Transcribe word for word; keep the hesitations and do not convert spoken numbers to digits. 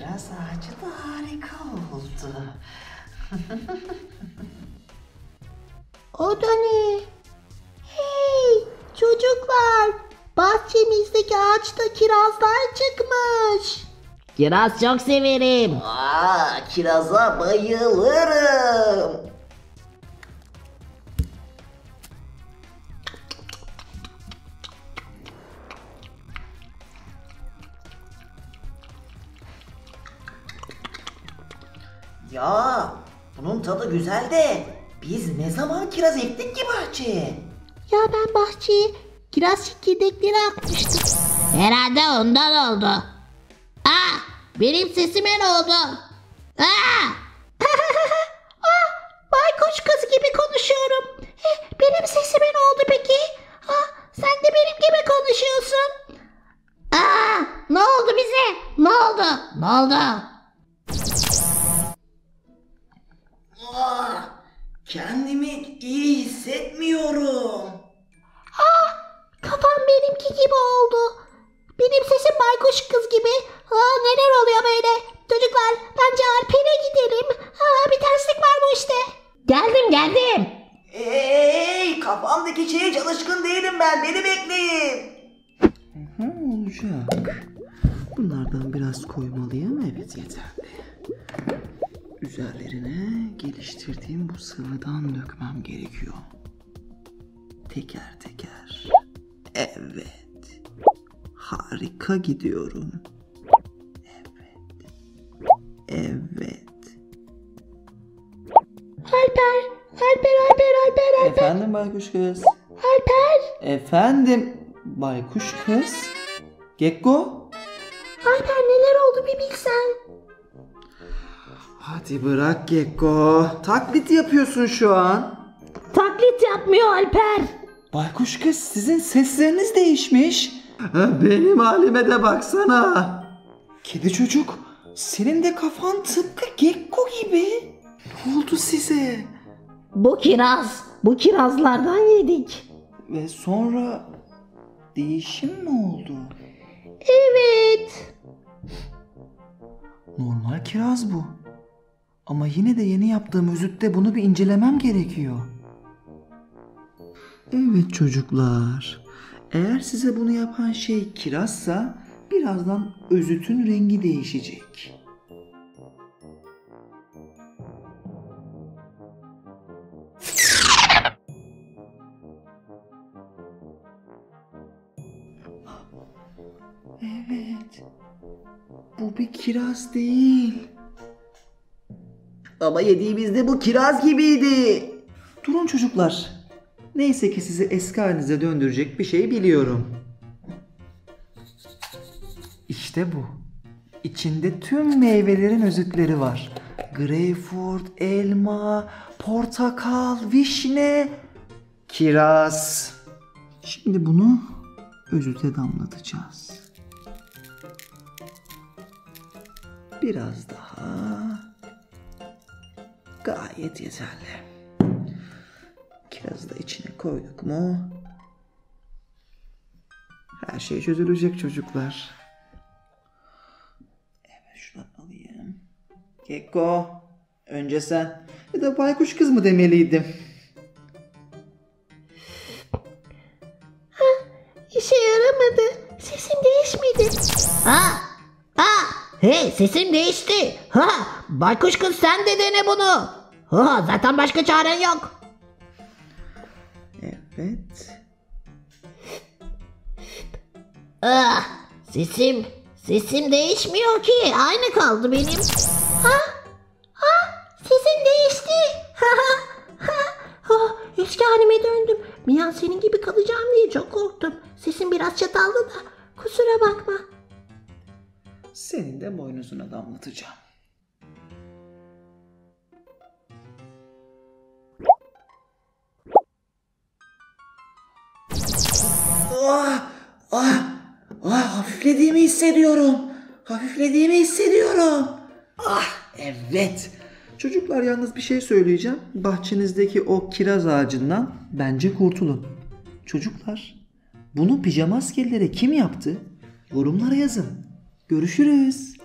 kiraz ağacı da harika oldu. O da ne? Hey çocuklar, bahçemizdeki ağaçta kirazlar çıkmış. Kiraz çok severim. Aa, kiraza bayılırım. Ya bunun tadı güzel de biz ne zaman kiraz ektik ki bahçeye? Ya ben bahçeye kiraz çekirdekleri atmıştım. Herhalde ondan oldu. Aa, benim sesime ne oldu? Aa! Ah, baykuş kız gibi konuşuyorum. Eh, benim sesime ne oldu peki? Ah, sen de benim gibi konuşuyorsun. Aa, ne oldu bize? Ne oldu? Ne oldu? Ah, kendimi iyi hissetmiyorum. Ah, kafam benimki gibi oldu. Benim sesim baykuş kız gibi. Aa, neler oluyor böyle? Çocuklar bence Alper'e gidelim. Aa, bir terslik var bu işte. Geldim geldim. Hey, kafamdaki şeye çalışkın değilim ben. Beni bekleyin. Hı, olacak. Bunlardan biraz koymalıyım. Evet, yeterli. Üzerlerine geliştirdiğim bu sıvıdan dökmem gerekiyor. Teker teker. Evet. Harika gidiyorum. Evet. Evet. Alper, Alper, Alper, Alper, Alper. Efendim baykuş kız. Alper. Efendim baykuş kız. Gekko. Alper neler oldu bir bilsen. Hadi bırak Gekko. Taklit yapıyorsun şu an. Taklit yapmıyor Alper. Baykuş kız sizin sesleriniz değişmiş. Benim halime de baksana. Kedi çocuk senin de kafan tıpkı Gekko gibi. Ne oldu size? Bu kiraz. Bu kirazlardan yedik. Ve sonra değişim mi oldu? Evet. Normal kiraz bu. Ama yine de yeni yaptığım özütte bunu bir incelemem gerekiyor. Evet çocuklar. Eğer size bunu yapan şey kirazsa birazdan özütün rengi değişecek. Evet. Bu bir kiraz değil. Ama yediğimizde bu kiraz gibiydi. Durun çocuklar. Neyse ki sizi eski halinize döndürecek bir şey biliyorum. İşte bu. İçinde tüm meyvelerin özütleri var. Greyfurt, elma, portakal, vişne, kiraz. Şimdi bunu özüte damlatacağız. Biraz daha. Gayet yeterli. Kirazı da içine koyduk mu her şey çözülecek çocuklar. Evet şuradan alayım. Gekko önce sen ya da baykuş kız mı demeliydim. İşe yaramadı. Sesim değişmedi. Ha, ha, hey sesim değişti. Ha, baykuş kız sen de dene bunu. Ha, zaten başka çaren yok. Evet. Ah, sesim, sesim değişmiyor ki. Aynı kaldı benim. Ha? Ha? Sesin değişti. Ha ha ha. Ha, eski halime döndüm. Bir an senin gibi kalacağım diye çok korktum. Sesim biraz çataldı da. Kusura bakma. Senin de boynuzuna damlatacağım. Ah, ah, ah, hafiflediğimi hissediyorum. Hafiflediğimi hissediyorum. Ah, evet. Çocuklar yalnız bir şey söyleyeceğim. Bahçenizdeki o kiraz ağacından bence kurtulun. Çocuklar, bunu pijama askerlere kim yaptı? Yorumlara yazın. Görüşürüz.